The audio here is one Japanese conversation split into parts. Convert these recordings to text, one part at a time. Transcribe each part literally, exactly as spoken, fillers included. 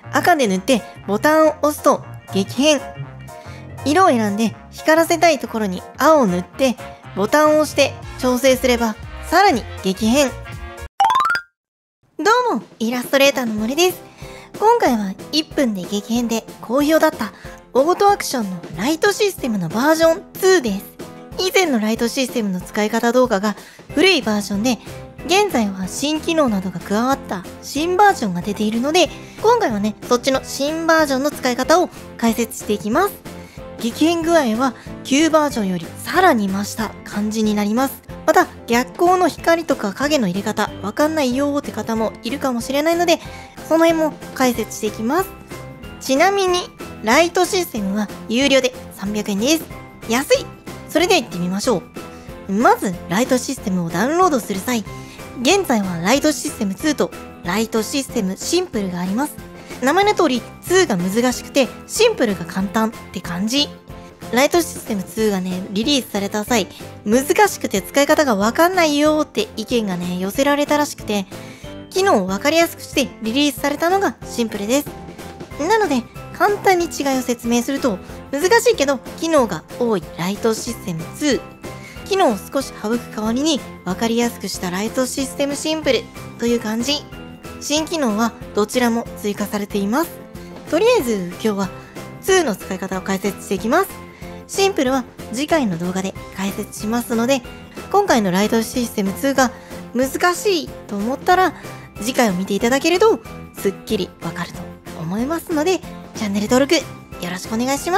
赤で塗ってボタンを押すと激変。色を選んで光らせたいところに青を塗ってボタンを押して調整すればさらに激変。どうも、イラストレーターの森です。今回はいっぷんで激変で好評だったオートアクションのライトシステムのバージョンツーです。以前のライトシステムの使い方動画が古いバージョンで、現在は新機能などが加わった新バージョンが出ているので、今回はね、そっちの新バージョンの使い方を解説していきます。激変具合は旧バージョンよりさらに増した感じになります。また逆光の光とか影の入れ方わかんないよーって方もいるかもしれないので、その辺も解説していきます。ちなみにライトシステムは有料でさんびゃくえんです。安い。それでは行ってみましょう。まずライトシステムをダウンロードする際、現在はライトシステムツーとライトシステムシンプルがあります。名前の通りツーが難しくてシンプルが簡単って感じ。ライトシステムツーがね、リリースされた際、難しくて使い方がわかんないよーって意見がね、寄せられたらしくて、機能をわかりやすくしてリリースされたのがシンプルです。なので、簡単に違いを説明すると、難しいけど機能が多いライトシステムツー。機能を少し省く代わりにわかりやすくしたライトシステムシンプルという感じ。新機能はどちらも追加されています。とりあえず今日はツーの使い方を解説していきます。シンプルは次回の動画で解説しますので、今回のライトシステムツーが難しいと思ったら次回を見ていただけるとすっきりわかると思いますので、チャンネル登録よろしくお願いします。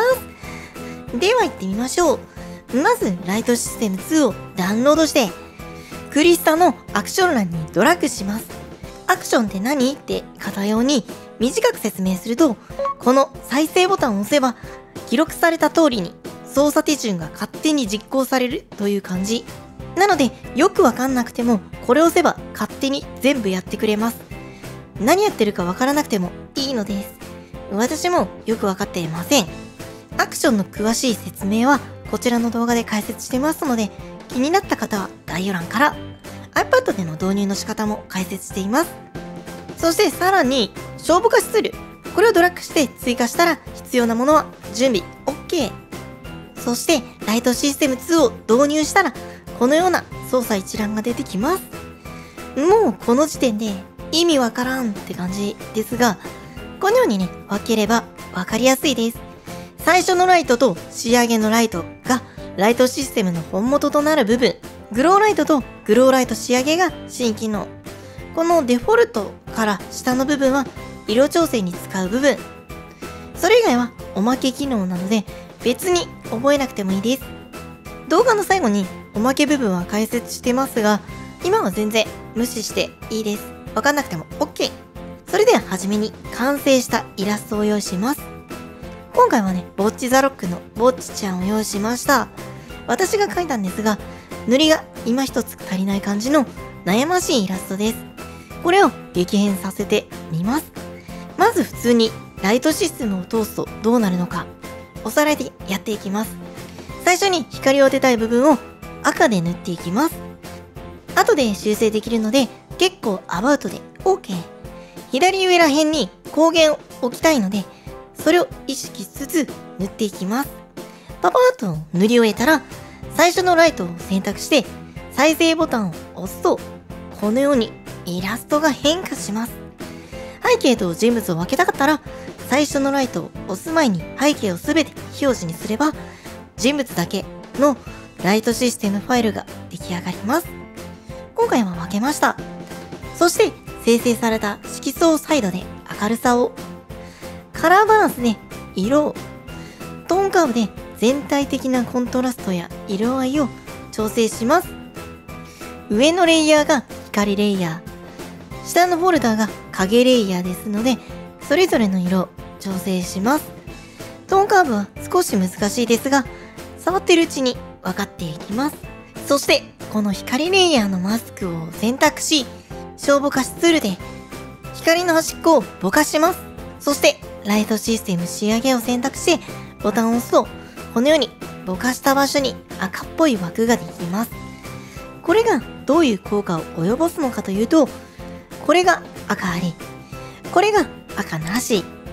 では行ってみましょう。まずライトシステムツーをダウンロードしてクリスタのアクション欄にドラッグします。アクションって何って方用に短く説明すると、この再生ボタンを押せば記録された通りに操作手順が勝手に実行されるという感じ。なのでよくわかんなくてもこれを押せば勝手に全部やってくれます。何やってるかわからなくてもいいのです。私もよくわかっていません。アクションの詳しい説明はこちらの動画で解説してますので、気になった方は概要欄から iPad での導入の仕方も解説しています。そしてさらに勝負化ツール、これをドラッグして追加したら必要なものは準備 OK。 そしてライトシステムツーを導入したらこのような操作一覧が出てきます。もうこの時点で意味わからんって感じですが、このようにね、分ければ分かりやすいです。最初のライトと仕上げのライトがライトシステムの本元となる部分、グローライトとグローライト仕上げが新機能。このデフォルトから下の部分は色調整に使う部分。それ以外はおまけ機能なので別に覚えなくてもいいです。動画の最後におまけ部分は解説してますが、今は全然無視していいです。わかんなくても OK。それでははじめに完成したイラストを用意します。今回はね、ボッチザロックのボッチちゃんを用意しました。私が描いたんですが、塗りが今一つ足りない感じの悩ましいイラストです。これを激変させてみます。まず普通にライトシステムを通すとどうなるのか、おさらいでやっていきます。最初に光を当てたい部分を赤で塗っていきます。後で修正できるので結構アバウトで OK。 左上ら辺に光源を置きたいので、それを意識しつつ塗っていきます。パパーッと塗り終えたら、最初のライトを選択して再生ボタンを押すと、このようにイラストが変化します。背景と人物を分けたかったら、最初のライトを押す前に背景をすべて表示にすれば、人物だけのライトシステムファイルが出来上がります。今回は分けました。そして生成された色相サイドで明るさを、カラーバランスで色を、トーンカーブで全体的なコントラストや色合いを調整します。上のレイヤーが光レイヤー、下のフォルダーが影レイヤーですので、それぞれの色を調整します。トーンカーブは少し難しいですが、触っているうちに分かっていきます。そしてこの光レイヤーのマスクを選択し、小ぼかしツールで光の端っこをぼかします。そしてライトシステム仕上げを選択してボタンを押すと、このようにぼかした場所に赤っぽい枠ができます。これがどういう効果を及ぼすのかというと、これが赤あり、これが赤なし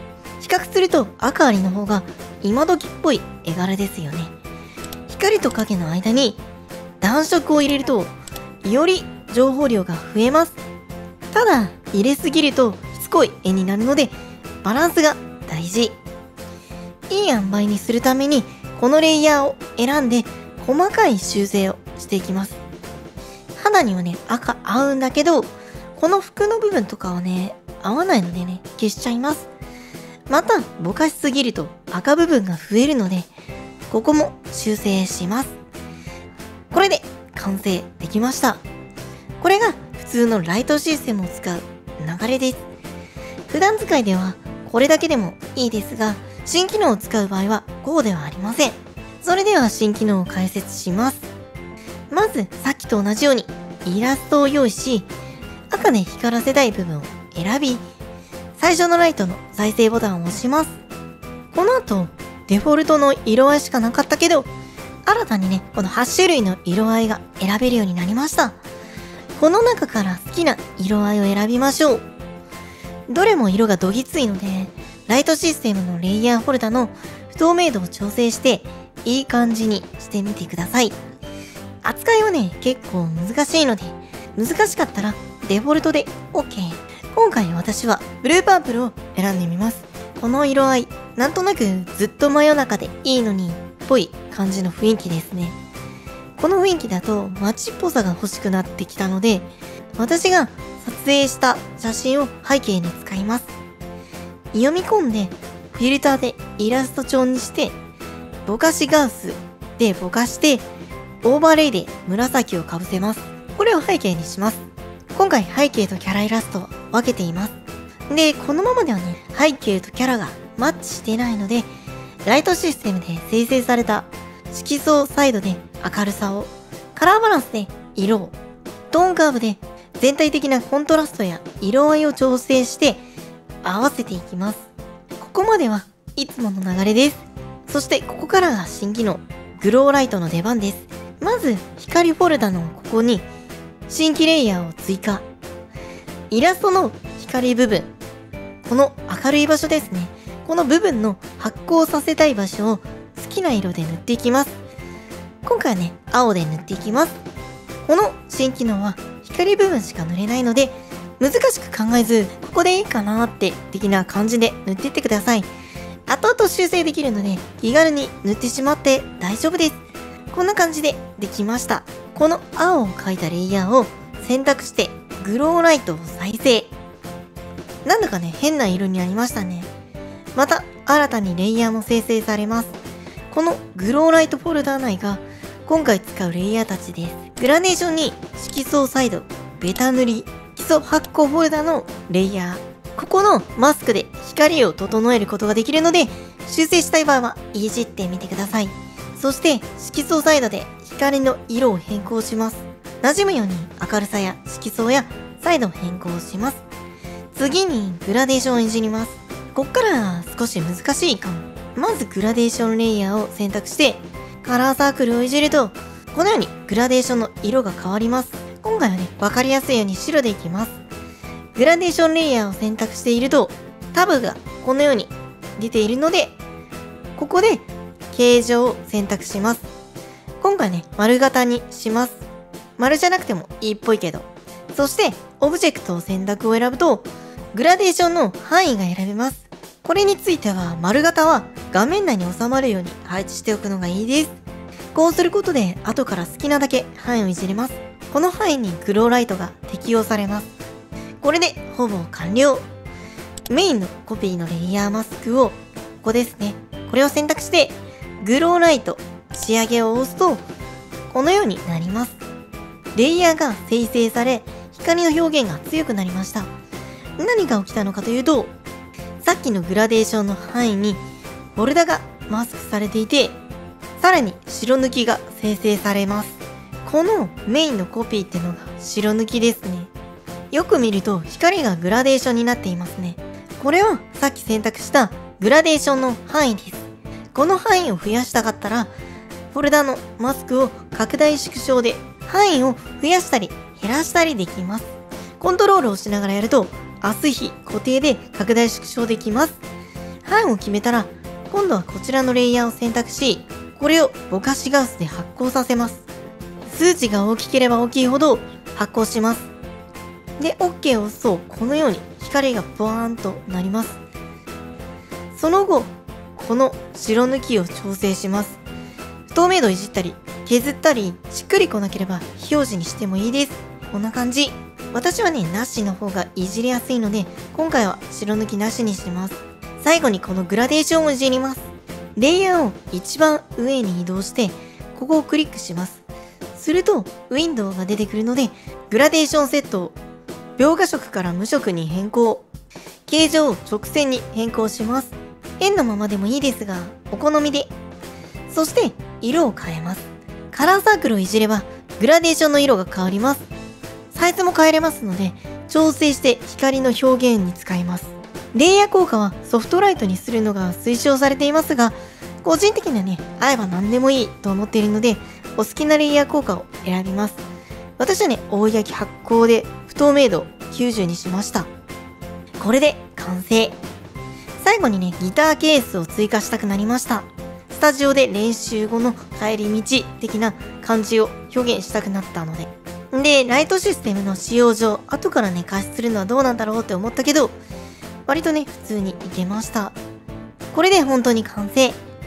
較するとアクアリの方が今時っぽい絵柄ですよね。光と影の間に暖色を入れるとより情報量が増えます。ただ入れすぎるとしつこい絵になるのでバランスが大事。いい塩梅にするためにこのレイヤーを選んで細かい修正をしていきます。肌にはね赤合うんだけどこの服の部分とかはね合わないのでね消しちゃいます。またぼかしすぎると赤部分が増えるのでここも修正します。これで完成できました。これが普通のライトシステムを使う流れです。普段使いではこれだけでもいいですが新機能を使う場合はこうではありません。それでは新機能を解説します。まずさっきと同じようにイラストを用意し赤で光らせたい部分を選び最初のライトの再生ボタンを押します。この後デフォルトの色合いしかなかったけど新たにねこのはち種類の色合いが選べるようになりました。この中から好きな色合いを選びましょう。どれも色がどぎついのでライトシステムのレイヤーフォルダの不透明度を調整していい感じにしてみてください。扱いはね結構難しいので難しかったらデフォルトで OK。 今回私はブルーパープルを選んでみます。この色合いなんとなくずっと真夜中でいいのにっぽい感じの雰囲気ですね。この雰囲気だと街っぽさが欲しくなってきたので私が撮影した写真を背景に使います。読み込んでフィルターでイラスト調にしてぼかしガウスでぼかしてオーバーレイで紫をかぶせます。これを背景にします。今回背景とキャライラストを分けています。でこのままではね背景とキャラがマッチしていないのでライトシステムで生成された色相サイドで明るさを、カラーバランスで色を、トーンカーブで全体的なコントラストや色合いを調整して合わせていきます。ここまではいつもの流れです。そしてここからが新機能グローライトの出番です。まず光フォルダのここに新規レイヤーを追加。イラストの光部分、この明るい場所ですね。この部分の発光させたい場所を好きな色で塗っていきます。今回はね青で塗っていきます。この新機能は光部分しか塗れないので難しく考えずここでいいかなって的な感じで塗っていってください。後々修正できるので気軽に塗ってしまって大丈夫です。こんな感じでできました。この青を描いたレイヤーを選択してグローライトを再生。なんだかね変な色になりましたね。また新たにレイヤーも生成されます。このグローライトフォルダ内が今回使うレイヤーたちです。グラデーションに色相サイド、ベタ塗り、基礎発光フォルダのレイヤー。ここのマスクで光を整えることができるので修正したい場合はいじってみてください。そして色相サイドで光の色を変更します。馴染むように明るさや色相やサイドを変更します。次にグラデーションをいじります。こっから少し難しいかも。まずグラデーションレイヤーを選択してカラーサークルをいじるとこのようにグラデーションの色が変わります。今回はね分かりやすいように白でいきます。グラデーションレイヤーを選択しているとタブがこのように出ているのでここで形状を選択します。今回ね丸型にします。丸じゃなくてもいいっぽいけど。そしてオブジェクトを選択を選ぶとグラデーションの範囲が選べます。これについては丸型は画面内に収まるように配置しておくのがいいです。こうすることで後から好きなだけ範囲をいじれます。この範囲にグローライトが適用されます。これでほぼ完了。メインのコピーのレイヤーマスクをここですね。これを選択してグローライト仕上げを押すとこのようになります。レイヤーが生成され光の表現が強くなりました。何が起きたのかというとさっきのグラデーションの範囲にフォルダがマスクされていてさらに白抜きが生成されます。このメインのコピーってのが白抜きですね。よく見ると光がグラデーションになっていますね。これはさっき選択したグラデーションの範囲です。この範囲を増やしたかったらフォルダのマスクを拡大縮小で範囲を増やしたり減らしたりできます。コントロールをしながらやると明日日固定で拡大縮小できます。 範を決めたら、今度はこちらのレイヤーを選択し、これをぼかしガウスで発光させます。数値が大きければ大きいほど発光します。で、OK を押すと、このように光がボワーンとなります。その後、この白抜きを調整します。不透明度をいじったり、削ったり、しっくりこなければ非表示にしてもいいです。こんな感じ。私はね、なしの方がいじりやすいので、今回は白抜きなしにしてます。最後にこのグラデーションをいじります。レイヤーを一番上に移動して、ここをクリックします。すると、ウィンドウが出てくるので、グラデーションセットを描画色から無色に変更。形状を直線に変更します。円のままでもいいですが、お好みで。そして、色を変えます。カラーサークルをいじれば、グラデーションの色が変わります。サイズも変えれますので、調整して光の表現に使います。レイヤー効果はソフトライトにするのが推奨されていますが、個人的にはね、合えば何でもいいと思っているので、お好きなレイヤー効果を選びます。私はね、大焼き発光で不透明度きゅうじゅうにしました。これで完成。最後にね、ギターケースを追加したくなりました。スタジオで練習後の帰り道的な感じを表現したくなったので。で、ライトシステムの使用上、後からね、加湿するのはどうなんだろうって思ったけど、割とね、普通にいけました。これで本当に完成。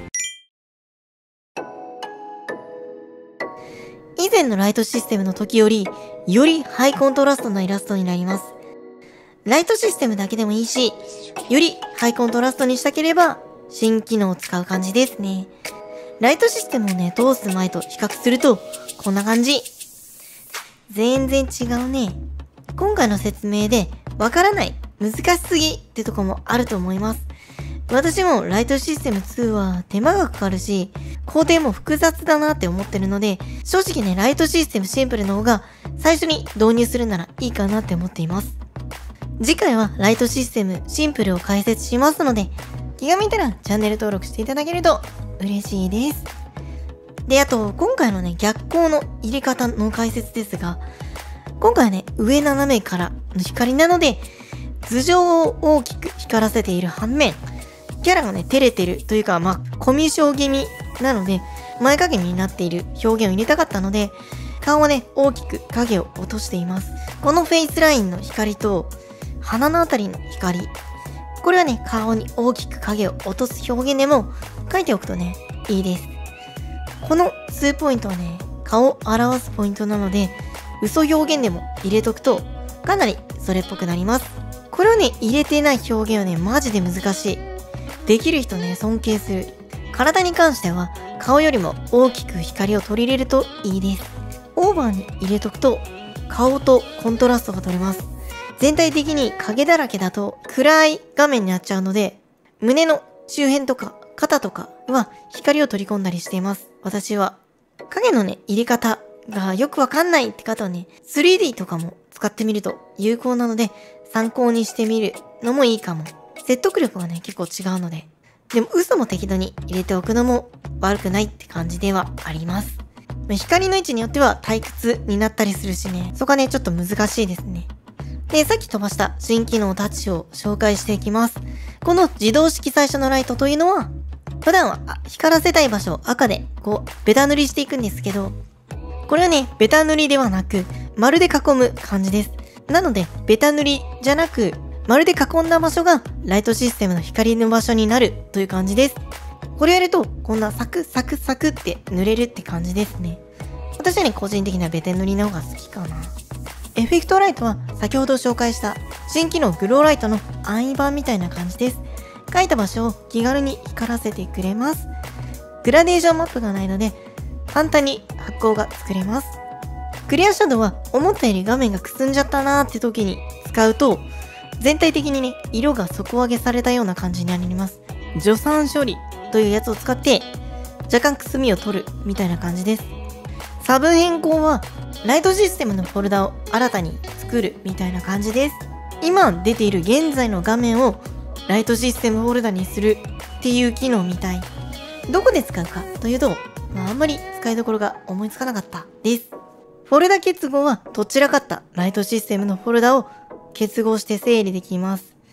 以前のライトシステムの時より、よりハイコントラストなイラストになります。ライトシステムだけでもいいし、よりハイコントラストにしたければ、新機能を使う感じですね。ライトシステムをね、通す前と比較すると、こんな感じ。全然違うね。今回の説明で、わからない、難しすぎってとこもあると思います。私もライトシステムツーは手間がかかるし、工程も複雑だなって思ってるので、正直ね、ライトシステムシンプルの方が最初に導入するならいいかなって思っています。次回はライトシステムシンプルを解説しますので、気が向いたらチャンネル登録していただけると嬉しいです。で、あと、今回のね、逆光の入れ方の解説ですが、今回はね、上斜めからの光なので、頭上を大きく光らせている反面、キャラがね、照れてるというか、まあ、コミュ障気味なので、前影になっている表現を入れたかったので、顔をね、大きく影を落としています。このフェイスラインの光と、鼻のあたりの光。これはね、顔に大きく影を落とす表現でも書いておくとね、いいです。この数ポイントはね、顔を表すポイントなので、嘘表現でも入れとくと、かなりそれっぽくなります。これをね、入れてない表現はね、マジで難しい。できる人ね、尊敬する。体に関しては、顔よりも大きく光を取り入れるといいです。オーバーに入れとくと、顔とコントラストが取れます。全体的に影だらけだと暗い画面になっちゃうので、胸の周辺とか肩とかは光を取り込んだりしています。私は。影のね、入れ方がよくわかんないって方はね、スリーディー とかも使ってみると有効なので、参考にしてみるのもいいかも。説得力がね、結構違うので。でも嘘も適度に入れておくのも悪くないって感じではあります。光の位置によっては退屈になったりするしね、そこはね、ちょっと難しいですね。で、さっき飛ばした新機能タッチを紹介していきます。この自動式最初のライトというのは、普段は光らせたい場所を赤でこうベタ塗りしていくんですけど、これはね、ベタ塗りではなく丸で囲む感じです。なので、ベタ塗りじゃなく丸で囲んだ場所がライトシステムの光の場所になるという感じです。これやると、こんなサクサクサクって塗れるって感じですね。私はね、個人的にはベタ塗りの方が好きかな。エフェクトライトは先ほど紹介した新機能グローライトの安易版みたいな感じです。描いた場所を気軽に光らせてくれます。グラデーションマップがないので簡単に発光が作れます。クリアシャドウは思ったより画面がくすんじゃったなーって時に使うと全体的にね、色が底上げされたような感じになります。助産処理というやつを使って若干くすみを取るみたいな感じです。差分変更はライトシステムのフォルダを新たに作るみたいな感じです。今出ている現在の画面をライトシステムフォルダにするっていう機能みたい。どこで使うかというと、まあ、あんまり使いどころが思いつかなかったです。フォルダ結合はどちらかったライトシステムのフォルダを結合して整理できます。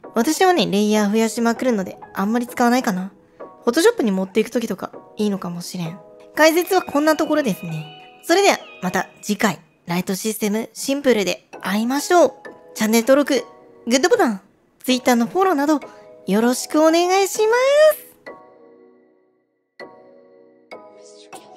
私はね、レイヤー増やしまくるので、あんまり使わないかな。フォトショップに持っていくときとか、いいのかもしれん。解説はこんなところですね。それでは、また次回、ライトシステムシンプルで会いましょう。チャンネル登録、グッドボタン、Twitter のフォローなど、よろしくお願いします。